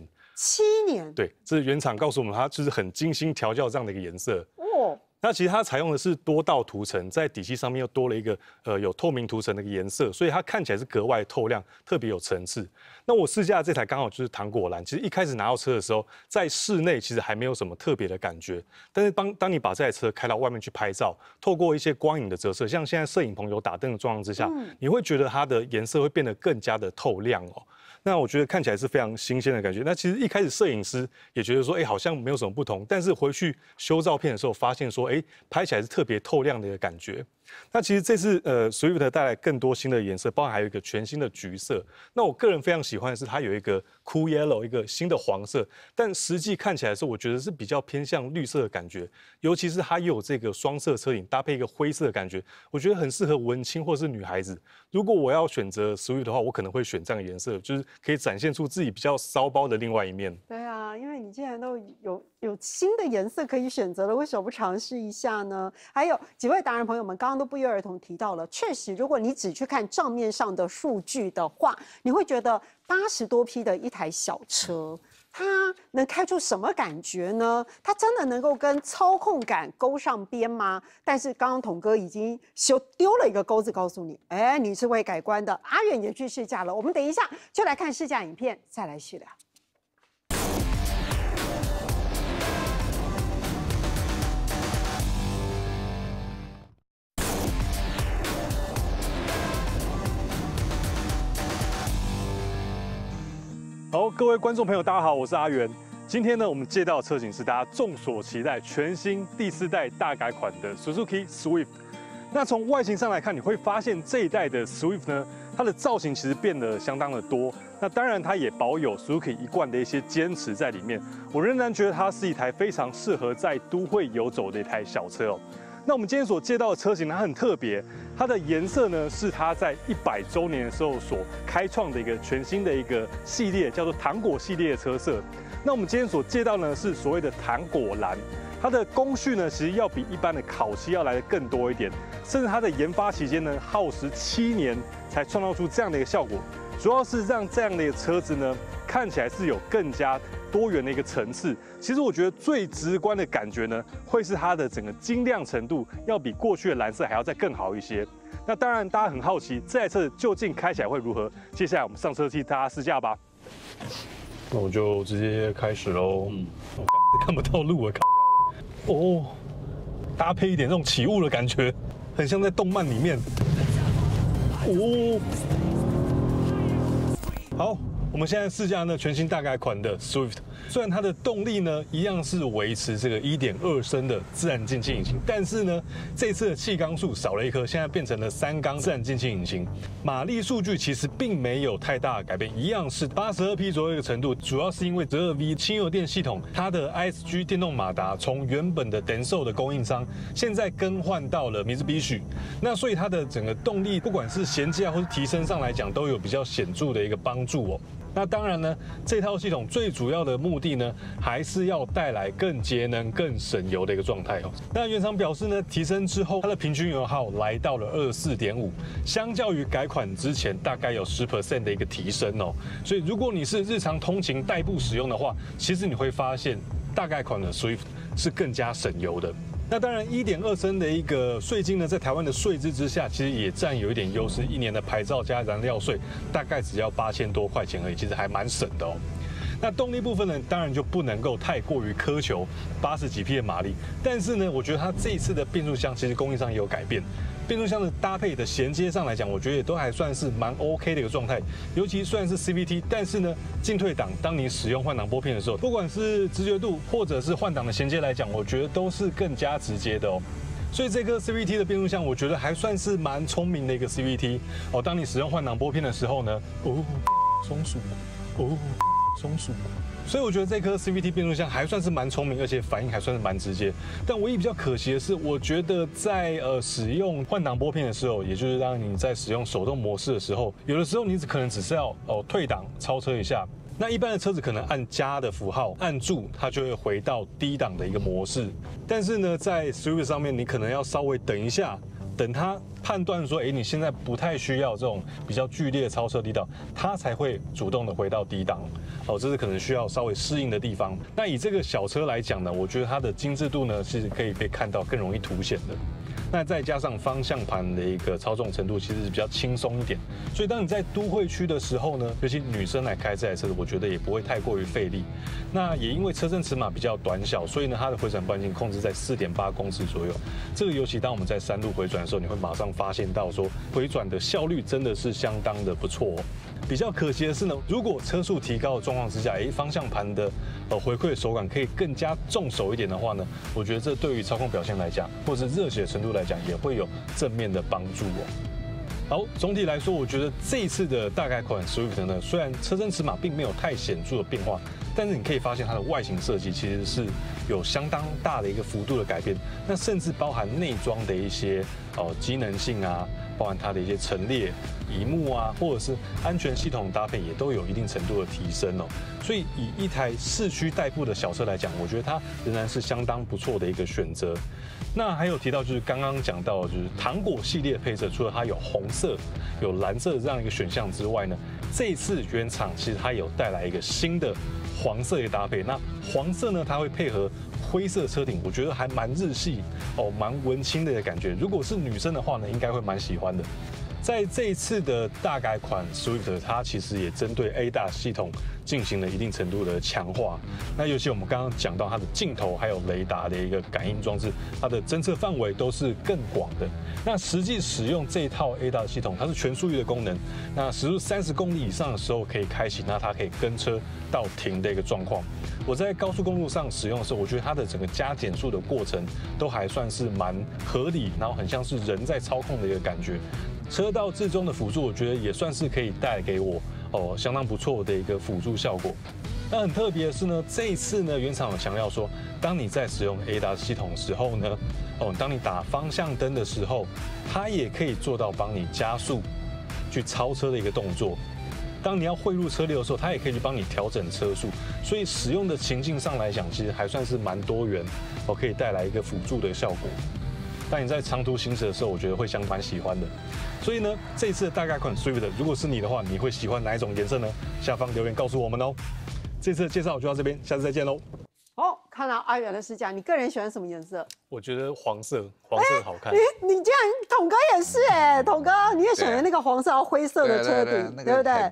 7年？ 对，这是原厂告诉我们，它就是很精心调教这样的一个颜色。哦。那其实它采用的是多道涂层，在底漆上面又多了一个有透明涂层的一个颜色，所以它看起来是格外透亮，特别有层次。那我试驾这台刚好就是糖果蓝，其实一开始拿到车的时候，在室内其实还没有什么特别的感觉，但是当你把这台车开到外面去拍照，透过一些光影的折射，像现在摄影棚有打灯的状况之下，你会觉得它的颜色会变得更加的透亮哦。那我觉得看起来是非常新鲜的感觉。那其实一开始摄影师也觉得说，好像没有什么不同，但是回去修照片的时候，发现说，拍起来是特别透亮的一个感觉。那其实这次Swift 带来更多新的颜色，包含还有一个全新的橘色。那我个人非常喜欢的是它有一个 Cool Yellow， 一个新的黄色，但实际看起来的时候，我觉得是比较偏向绿色的感觉。尤其是它又有这个双色车顶搭配一个灰色的感觉，我觉得很适合文青或是女孩子。如果我要选择 Swift 的话，我可能会选这样的颜色，就是可以展现出自己比较骚包的另外一面。 对啊，因为你既然都有新的颜色可以选择了，为什么不尝试一下呢？还有几位达人朋友们刚刚都不约而同提到了，确实，如果你只去看账面上的数据的话，你会觉得80多匹的一台小车，它能开出什么感觉呢？它真的能够跟操控感勾上边吗？但是刚刚统哥已经丢了一个钩子，告诉你，你是会改观的。阿远也去试驾了，我们等一下就来看试驾影片，再来细聊。 好，各位观众朋友，大家好，我是阿元。今天呢，我们借到的车型是大家众所期待全新第4代大改款的 Suzuki Swift。那从外形上来看，你会发现这一代的 Swift 呢，它的造型其实变得相当的多。那当然，它也保有 Suzuki 一贯的一些坚持在里面。我仍然觉得它是一台非常适合在都会游走的一台小车哦。那我们今天所借到的车型呢，它很特别，它的颜色呢是它在100周年的时候所开创的一个全新的一个系列，叫做糖果系列的车色。那我们今天所借到呢是所谓的糖果蓝，它的工序呢其实要比一般的烤漆要来的更多一点，甚至它的研发期间呢耗时7年才创造出这样的一个效果，主要是让这样的一个车子呢看起来是有更加多元的一个层次。其实我觉得最直观的感觉呢，会是它的整个晶亮程度要比过去的蓝色还要再更好一些。那当然，大家很好奇这台车究竟开起来会如何？接下来我们上车替大家试驾吧。那我就直接开始喽。我看不到路啊，靠腰了。哦，搭配一点这种起雾的感觉， 很像在动漫里面。哦，好。我们现在试驾呢全新大改款的 Swift， 虽然它的动力呢一样是维持这个 1.2 升的自然进气引擎，但是呢这次的气缸数少了一颗，现在变成了3缸自然进气引擎。马力数据其实并没有太大的改变，一样是82匹左右的程度，主要是因为12V 轻油电系统它的 ISG 电动马达从原本的 Denso 的供应商，现在更换到了Mitsubishi，那所以它的整个动力不管是衔接啊或是提升上来讲，都有比较显著的一个帮助哦。那当然呢，这套系统最主要的目的呢，还是要带来更节能、更省油的一个状态哦。那原厂表示呢，提升之后，它的平均油耗来到了24.5，相较于改款之前大概有10% 的一个提升哦。所以如果你是日常通勤代步使用的话，其实你会发现大改款的 Swift 是更加省油的。那当然，1.2升的一个税金呢，在台湾的税制之下，其实也占有一点优势。1年的牌照加燃料税，大概只要8000多块钱而已，其实还蛮省的哦。那动力部分呢，当然就不能够太过于苛求80几匹的马力，但是呢，我觉得它这一次的变速箱其实供应上也有改变。变速箱的搭配的衔接上来讲，我觉得也都还算是蛮 OK 的一个状态。尤其虽然是 CVT， 但是呢，进退档当你使用换挡拨片的时候，不管是直觉度或者是换挡的衔接来讲，我觉得都是更加直接的哦。所以这颗 CVT 的变速箱，我觉得还算是蛮聪明的一个 CVT 哦。当你使用换挡拨片的时候呢，松鼠，松鼠。所以我觉得这颗 CVT 变速箱还算是蛮聪明，而且反应还算是蛮直接。但唯一比较可惜的是，我觉得在使用换挡拨片的时候，也就是当你在使用手动模式的时候，有的时候你可能只是要退档超车一下。那一般的车子可能按加的符号按住，它就会回到低档的一个模式。但是呢，在 Swift 上面，你可能要稍微等一下。等它判断说，你现在不太需要这种比较剧烈的超车力道，它才会主动的回到低档。这是可能需要稍微适应的地方。那以这个小车来讲呢，我觉得它的精致度呢是可以被看到更容易凸显的。那再加上方向盘的一个操纵程度其实是比较轻松一点，所以当你在都会区的时候呢，尤其女生来开这台车子，我觉得也不会太过于费力。那也因为车身尺码比较短小，所以呢它的回转半径控制在4.8公尺左右。这个尤其当我们在山路回转的时候，你会马上发现到说回转的效率真的是相当的不错哦。比较可惜的是呢，如果车速提高的状况之下，方向盘的回馈手感可以更加重手一点的话呢，我觉得这对于操控表现来讲，或者是热血程度来讲，也会有正面的帮助哦。好，总体来说，我觉得这一次的大改款 Swift 呢，虽然车身尺码并没有太显著的变化，但是你可以发现它的外形设计其实是有相当大的一个幅度的改变。那甚至包含内装的一些机能性啊，包含它的一些陈列、萤幕啊，或者是安全系统搭配，也都有一定程度的提升哦。所以以一台市区代步的小车来讲，我觉得它仍然是相当不错的一个选择。那还有提到就是刚刚讲到，就是糖果系列配色，除了它有红色、有蓝色这样一个选项之外呢，这一次原厂其实它有带来一个新的黄色的搭配。那黄色呢，它会配合灰色车顶，我觉得还蛮日系蛮文青的感觉。如果是女生的话呢，应该会蛮喜欢的。在这一次的大改款 Swift， 它其实也针对 ADAS 系统进行了一定程度的强化。那尤其我们刚刚讲到它的镜头还有雷达的一个感应装置，它的侦测范围都是更广的。那实际使用这一套 ADAS 系统，它是全速域的功能。那时速30公里以上的时候可以开启，那它可以跟车到停的一个状况。我在高速公路上使用的时候，我觉得它的整个加减速的过程都还算是蛮合理，然后很像是人在操控的一个感觉。车道至中的辅助，我觉得也算是可以带给我相当不错的一个辅助效果。那很特别的是呢，这一次呢，原厂有强调说，当你在使用 ADAS 系统的时候呢，当你打方向灯的时候，它也可以做到帮你加速、去超车的一个动作。当你要汇入车流的时候，它也可以去帮你调整车速。所以使用的情境上来讲，其实还算是蛮多元，可以带来一个辅助的效果。当你在长途行驶的时候，我觉得会蛮喜欢的。所以呢，这一次的大改款 Swift， 如果是你的话，你会喜欢哪一种颜色呢？下方留言告诉我们哦。这次的介绍就到这边，下次再见喽。 看到阿元的视角，你个人喜欢什么颜色？ 我觉得黄色好看。 你竟然，统哥也是统哥你也选了那个黄色、灰色的车顶，对不对？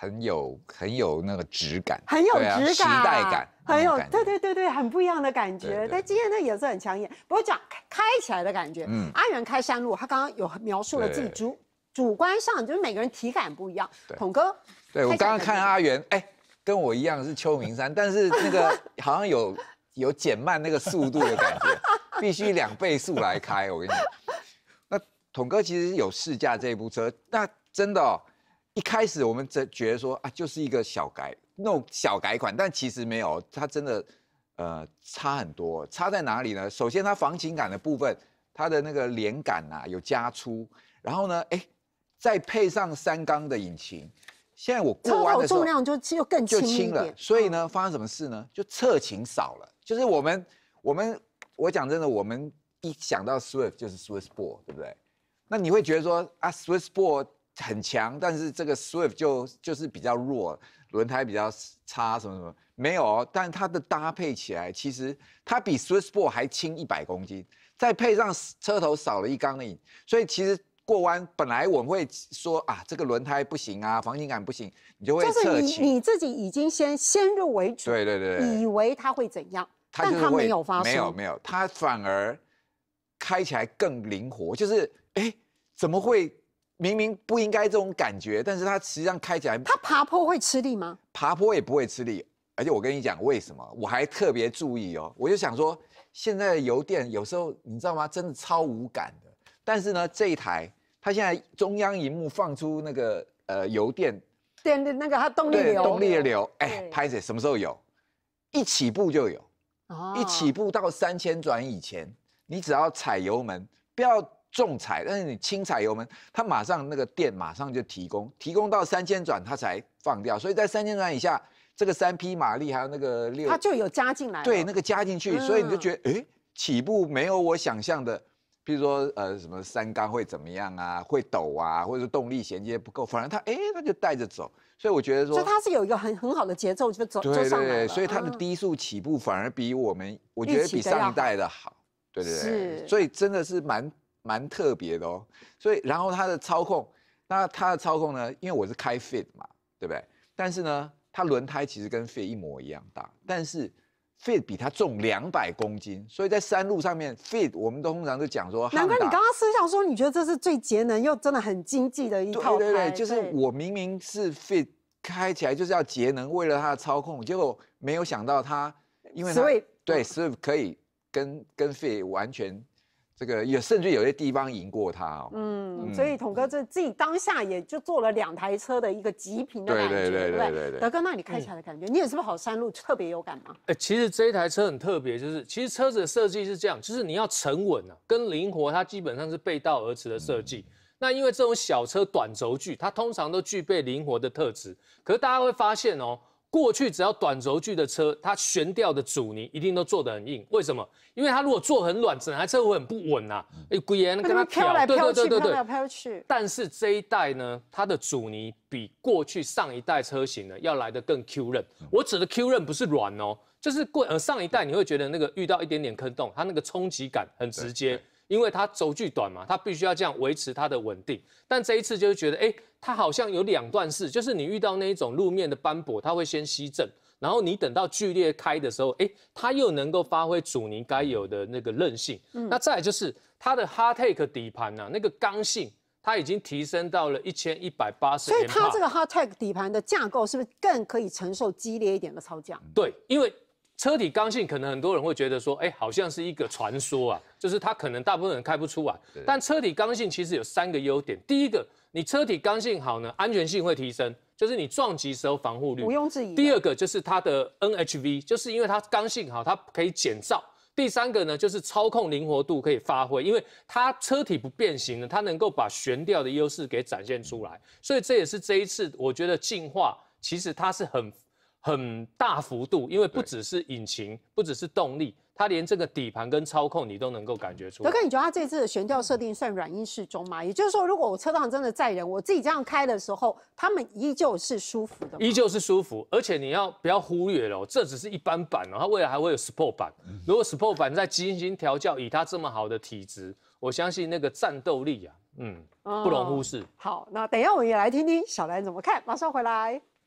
很有那个质感， 很有对啊质感， 时代感， 很有那种感觉对，很不一样的感觉。 对对但今天呢也是很抢眼。不过讲开起来的感觉，阿元开山路，他刚刚有描述了自己主观上就是每个人体感不一样。统哥， 对我刚刚看阿元，跟我一样是秋名山，但是那个好像有减慢那个速度的感觉，必须2倍速来开。我跟你讲，那统哥其实有试驾这部车，那真的一开始我们觉得说啊，就是一个那种小改款，但其实没有，它真的差很多。差在哪里呢？首先它防倾杆的部分，它的那个连杆啊有加粗，然后呢，再配上3缸的引擎。现在我过弯的时候， 重量就更轻了，所以呢，发生什么事呢？就侧倾少了。就是我讲真的，我们一想到 Swift 就是 Swiss Sport， 对不对？那你会觉得说啊 ，Swiss Sport 很强，但是这个 Swift 就是比较弱，轮胎比较差，什么没有哦。但它的搭配起来，其实它比 Swiss Sport 还轻100公斤，再配上车头少了1缸的引，所以其实。过弯本来我们会说啊，这个轮胎不行啊，防倾杆不行，你就会侧倾。 就是你自己已经先入为主， 对， 以为它会怎样，但它没有发生， 没有，它反而开起来更灵活。就是怎么会明明不应该这种感觉，但是它实际上开起来， 它爬坡会吃力吗？ 爬坡也不会吃力，而且我跟你讲为什么，我还特别注意哦，我就想说，现在的油电有时候你知道吗，真的超无感的。但是呢，这一台它现在中央萤幕放出那个油电的那个它动力流， 动力的流，拍谁什么时候有？一起步就有，一起步到3000转以前，你只要踩油门，不要重踩，但是你轻踩油门，它马上那个电马上就提供到3000转它才放掉，所以在3000转以下，这个3匹马力还有那个它就有加进来， 对，那个加进去，所以你就觉得起步没有我想象的。譬如说，什么3缸会怎么样啊？会抖啊，或者动力衔接不够，反而它就带着走。所以我觉得说， 所以它是有一个很好的节奏，就上来了。 所以它的低速起步反而比我觉得比上一代的好。对。所以真的是蛮特别的哦。所以然后它的操控，那它的操控呢？因为我是开 Fit 嘛，对不对？但是呢，它轮胎其实跟 Fit 一模一样大，但是。Fit 比它重200公斤，所以在山路上面 Fit 我们都通常都讲说， 难怪你刚刚私下说你觉得这是最节能又真的很经济的一套胎。 对，就是我明明是 Fit 开起来就是要节能，为了它的操控，结果没有想到它，因为它对 Swift 可以跟 Fit 完全这个甚至有些地方赢过它哦。 所以统哥这自己当下也就做了2台车的一个极品的感觉，对不对？德哥，那你开起来的感觉，你也是不是跑山路特别有感吗？ 其实这一台车很特别，就是其实车子的设计是这样，就是你要沉稳啊，跟灵活，它基本上是背道而驰的设计。那因为这种小车短轴距，它通常都具备灵活的特质，可是大家会发现哦。过去只要短轴距的车，它悬吊的阻尼一定都做得很硬。为什么？因为它如果做很软，整台车会很不稳呐。龟爷跟它飘来飘去，飘来飘去。 但是这一代呢，它的阻尼比过去上一代车型呢要来得更 Q 韧。我指的 Q 韧不是软哦，就是上一代你会觉得那个遇到一点点坑洞，它那个冲击感很直接。因为它轴距短嘛，它必须要这样维持它的稳定。但这一次就是觉得，它好像有2段式，就是你遇到那一种路面的斑驳，它会先吸震，然后你等到剧烈开的时候，它又能够发挥阻尼该有的那个韧性。那再来就是它的 Hardtake 底盘啊，那个刚性它已经提升到了1180。 所以它这个 Hardtake 底盘的架构是不是更可以承受激烈一点的操驾？ 对，因为车体刚性可能很多人会觉得说，好像是一个传说啊，就是它可能大部分人开不出来。但车体刚性其实有3个优点。第一个，你车体刚性好呢，安全性会提升，就是你撞击时候防护率毋庸置疑。 第二个就是它的 NHV， 就是因为它刚性好，它可以减噪。第3个呢，就是操控灵活度可以发挥，因为它车体不变形呢，它能够把悬吊的优势给展现出来。所以这也是这一次我觉得进化，其实它是很大幅度，因为不只是引擎，不只是动力，它连这个底盘跟操控你都能够感觉出来。 德哥，你觉得它这次的悬吊设定算软硬适中吗？也就是说，如果我车上真的载人，我自己这样开的时候，他们依旧是舒服的吗？ 依旧是舒服，而且你不要忽略了，这只是一般版哦，它未来还会有 Sport 版。如果 Sport 版再精心调教，以它这么好的体质，我相信那个战斗力啊，不容忽视。 好，那等一下我们也来听听小兰怎么看，马上回来。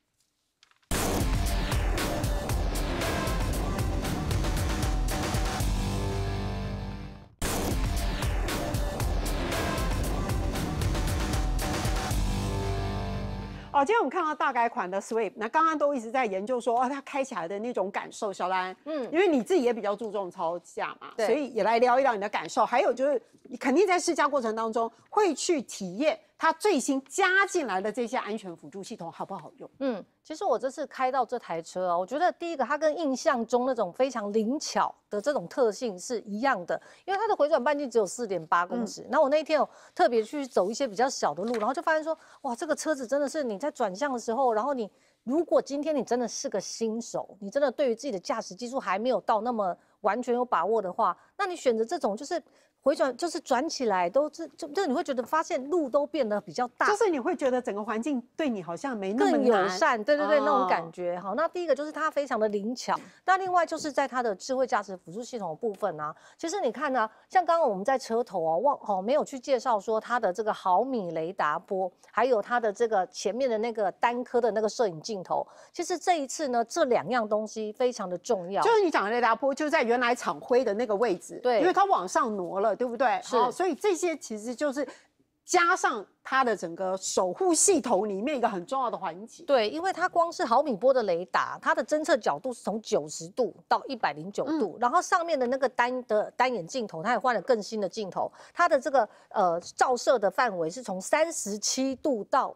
哦，今天我们看到大改款的 Swift， 那刚刚都一直在研究说，它开起来的那种感受。小兰，因为你自己也比较注重操驾嘛，所以也来聊一聊你的感受。还有就是，你肯定在试驾过程当中会去体验它最新加进来的这些安全辅助系统好不好用？ 其实我这次开到这台车啊，我觉得第一个它跟印象中那种非常灵巧的这种特性是一样的，因为它的回转半径只有4.8公尺。那我那一天有特别去走一些比较小的路，然后就发现说，哇，这个车子真的是你在转向的时候，然后你如果今天你真的是个新手，你真的对于自己的驾驶技术还没有到那么完全有把握的话，那你选择这种就是回转，就是转起来都就你会觉得发现路都变得比较大， 就是你会觉得整个环境对你好像没那么更友善，对，那种感觉。好，那第一个就是它非常的灵巧，那另外就是在它的智慧驾驶辅助系统的部分啊，其实你看呢，像刚刚我们在车头哦，没有去介绍说它的这个毫米雷达波，还有它的这个前面的那个单颗的那个摄影镜头，其实这一次呢，这2样东西非常的重要。 就是你讲的雷达波，就在原来厂徽的那个位置， 对， 因为它往上挪了，对不对？ 是， 所以这些其实就是加上它的整个守护系统里面一个很重要的环节。 对，因为它光是毫米波的雷达，它的侦测角度是从90度到109度，然后上面的那个单眼镜头，它也换了更新的镜头，它的这个照射的范围是从37度到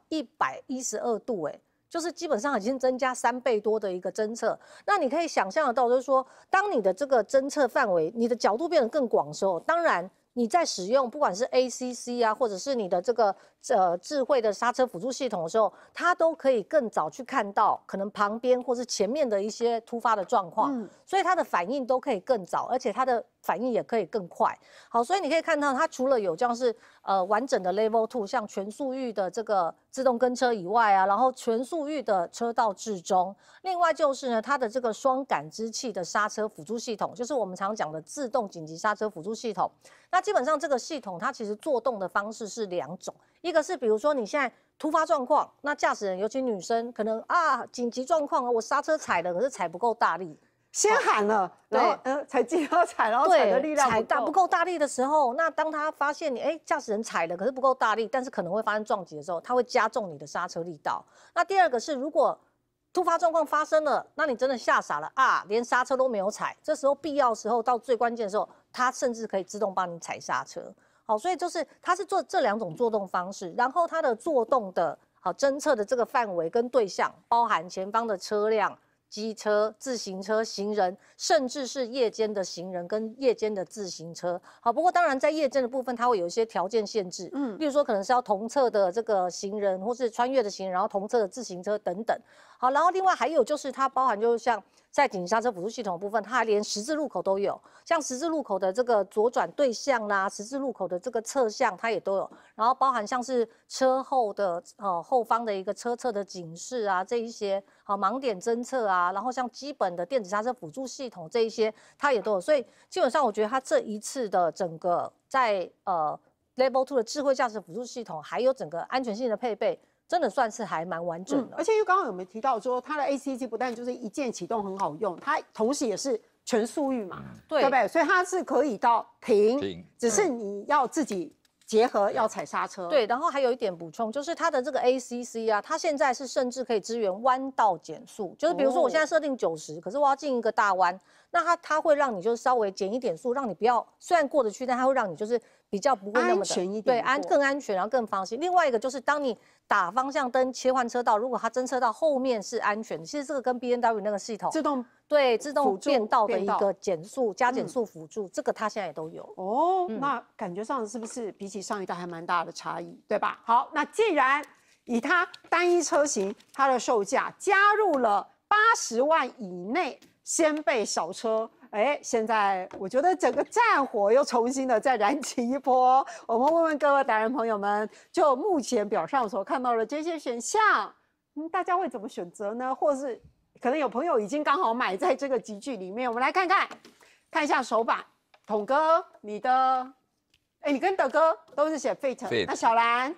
112度，就是基本上已经增加3倍多的一个侦测。那你可以想象得到，就是说，当你的这个侦测范围，你的角度变得更广的时候，当然你在使用不管是 ACC 啊，或者是你的这个智慧的刹车辅助系统的时候，它都可以更早去看到可能旁边或是前面的一些突发的状况，所以它的反应都可以更早，而且它的反应也可以更快。好，所以你可以看到，它除了有像是完整的 Level 2，像全速域的这个自动跟车以外啊，然后全速域的车道至中，另外就是呢，它的这个双感知器的刹车辅助系统，就是我们常讲的自动紧急刹车辅助系统。那基本上这个系统它其实作动的方式是2种，一个是比如说你现在突发状况，那驾驶人尤其女生可能紧急状况我刹车踩了，可是踩不够大力。 先喊了，然后才记得踩，然后踩的力量不够大力的时候，那当他发现你驾驶人踩了，可是不够大力，但是可能会发生撞击的时候，他会加重你的刹车力道。那第二个是，如果突发状况发生了，那你真的吓傻了连刹车都没有踩，这时候必要时候到最关键的时候，它甚至可以自动帮你踩刹车。好，所以就是它是做这2种作动方式，然后它的作动的侦测的这个范围跟对象，包含前方的车辆、机车、自行车、行人，甚至是夜间的行人跟夜间的自行车。好，不过当然在夜间的部分，它会有一些条件限制，例如说可能是要同侧的这个行人，或是穿越的行人，然后同侧的自行车等等。好，然后另外还有就是它包含就是像在紧急刹车辅助系统的部分，它还连十字路口都有，像十字路口的这个左转对向啦，十字路口的这个侧向它也都有，然后包含像是车后的后方的一个车侧的警示啊，这一些盲点侦测啊，然后像基本的电子刹车辅助系统这一些它也都有，所以基本上我觉得它这一次的整个在Level 2的智慧驾驶辅助系统，还有整个安全性的配备，真的算是还蛮完整的。 而且因为刚刚有没有提到说，它的 ACC 不但就是一键启动很好用，它同时也是全速域嘛，对不对？所以它是可以到停，只是你要自己结合要踩刹车。 对，然后还有一点补充，就是它的这个 ACC 啊，它现在是甚至可以支援弯道减速，就是比如说我现在设定90，可是我要进一个大弯，那它会让你就是稍微减一点速，让你不要虽然过得去，但它会让你就是比较不会那么的安全一点， 对，更安全，然后更放心。另外一个就是当你打方向灯切换车道，如果它侦测到后面是安全的，其实这个跟 BMW 那个系统自动变道的一个减速加减速辅助，这个它现在也都有。 那感觉上是不是比起上一代还蛮大的差异，对吧？好，那既然以它单一车型，它的售价加入了80万以内掀背小车。现在我觉得整个战火又重新的再燃起一波。我们问问各位达人朋友们，就目前表上所看到的这些选项，大家会怎么选择呢？或是可能有朋友已经刚好买在这个集聚里面，我们来看一下手把。统哥，你的，你跟德哥都是写 Fit， 那小兰，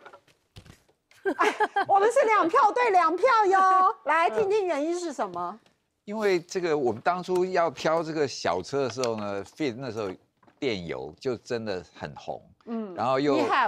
我们是2票对2票哟。来听听原因是什么？ 因为这个，我们当初要挑这个小车的时候呢 ，Fit 那时候电油就真的很红，然后又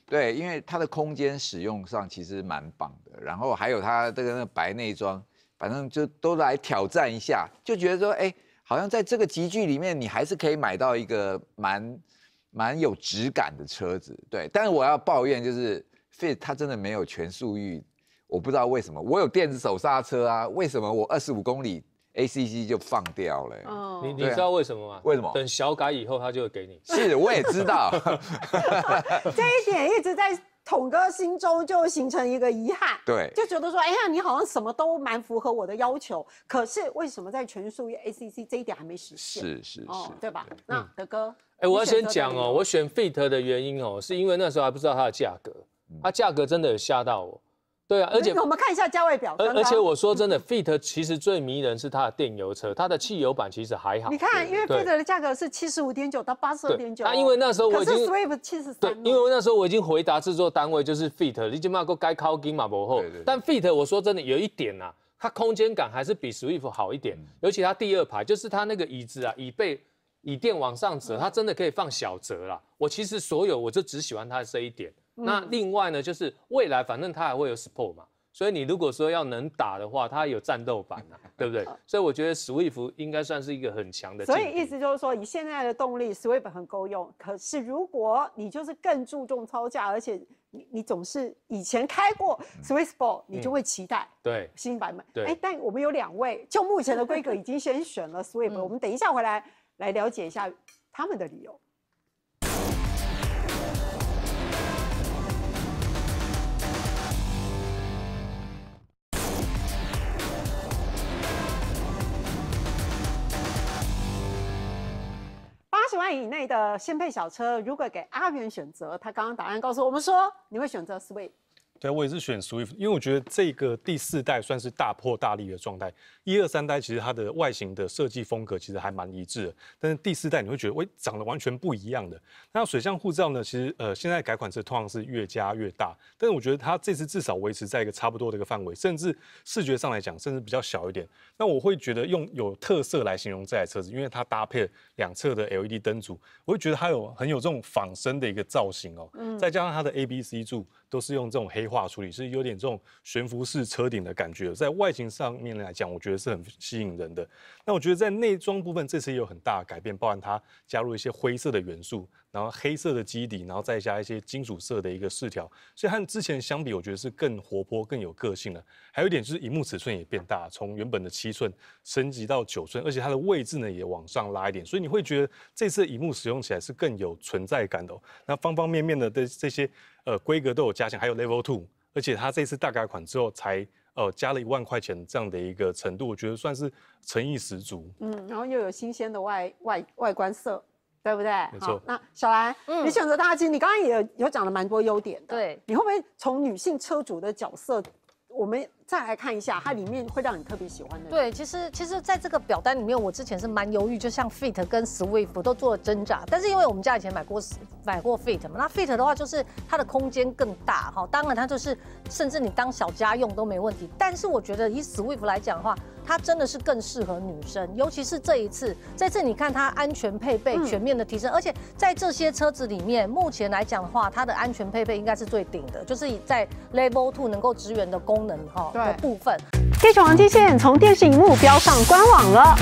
对，因为它的空间使用上其实蛮棒的，然后还有它这个那个白内装，反正就都来挑战一下，就觉得说，哎，好像在这个级距里面，你还是可以买到一个蛮有质感的车子。对，但是我要抱怨就是 Fit 它真的没有全速域，我不知道为什么。我有电子手刹车啊，为什么我25公里 ACC 就放掉了？ 你知道为什么吗？ 为什么？ 等小改以后，他就会给你。 是，我也知道。 这一点一直在统哥心中就形成一个遗憾， 对， 就觉得说，哎呀，你好像什么都蛮符合我的要求，可是为什么在全速域 ACC 这一点还没实现？ 是， 对吧？那德哥， 我要先讲哦，我选 Fit 的原因哦，是因为那时候还不知道它的价格，它价格真的有吓到我。对啊，而且我们看一下价位表。 而且我说真的 ，Fit 其实最迷人是它的电油车，它的汽油版其实还好。 你看，因为 Fit 的价格是75.9到82.9。 因为那时候我已经， 可是 Swift 73。 对，因为那时候我已经回答制作单位，就是 Fit， 你起码够该靠金嘛不后。但 Fit 我说真的有一点啊，它空间感还是比 Swift 好一点，尤其它第二排，就是它那个椅子啊，椅垫往上折，它真的可以放小折啦。我其实我就只喜欢它这一点。那另外呢，就是未来反正它还会有 Sport 嘛。所以你如果说要能打的话，它有战斗版啊，对不对？所以我觉得 Swift 应该算是一个很强的。 所以意思就是说，以现在的动力 Swift 很够用，可是如果你就是更注重操驾，而且你总是以前开过 Swift Sport， 你就会期待对新版本。 对， 但我们有2位，就目前的规格已经先选了 Swift，我们等一下回来了解一下他们的理由。80万以内的掀配小车，如果给阿元选择，他刚刚答案告诉我们说，你会选择 Swift。 对，我也是选 Swift， 因为我觉得这个第4代算是大破大立的状态。1、2、3代其实它的外形的设计风格其实还蛮一致的，但是第4代你会觉得，长得完全不一样的。那水箱护罩呢，其实现在改款车通常是越加越大，但是我觉得它这次至少维持在一个差不多的一个范围，甚至视觉上来讲，甚至比较小一点。那我会觉得用有特色来形容这台车子，因为它搭配了2侧的 LED 灯组，我会觉得它很有这种仿生的一个造型哦。再加上它的 A、B、C 柱都是用这种黑化处理，是有点这种悬浮式车顶的感觉，在外形上面来讲，我觉得是很吸引人的。那我觉得在内装部分，这次也有很大的改变，包含它加入一些灰色的元素，然后黑色的基底，然后再加一些金属色的一个饰条，所以和之前相比，我觉得是更活泼、更有个性了。还有一点就是萤幕尺寸也变大，从原本的7寸升级到9寸，而且它的位置呢也往上拉一点，所以你会觉得这次的萤幕使用起来是更有存在感的哦。那方方面面的这些规格都有加强，还有 Level 2，而且它这次大改款之后才加了1万块钱这样的一个程度，我觉得算是诚意十足。 然后又有新鲜的外观色，对不对？ 没错。 那小兰，你选择大金，你刚刚也有讲了蛮多优点的。 对， 你会不会从女性车主的角色，我们再来看一下它里面会让你特别喜欢的？ 对，其实在这个表单里面，我之前是蛮犹豫，就像 Fit 跟 Swift 都做了挣扎，但是因为我们家以前买过 Fit 嘛，那 Fit 的话就是它的空间更大哈，当然它就是甚至你当小家用都没问题，但是我觉得以 Swift 来讲的话，它真的是更适合女生，尤其是这次你看它安全配备全面的提升，而且在这些车子里面，目前来讲的话，它的安全配备应该是最顶的，就是在 Level 2能够支援的功能的部分。 地球王机械从电视荧幕标上官网了，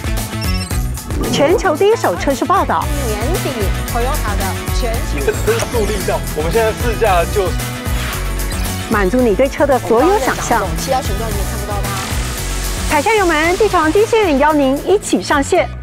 全球第一手测试报道，年底 Toyota 的全球增速力道，我们现在试驾就满足你对车的所有想象。 7号旋转你也看不到它。 凯夏友们，地球王机械邀您一起上线。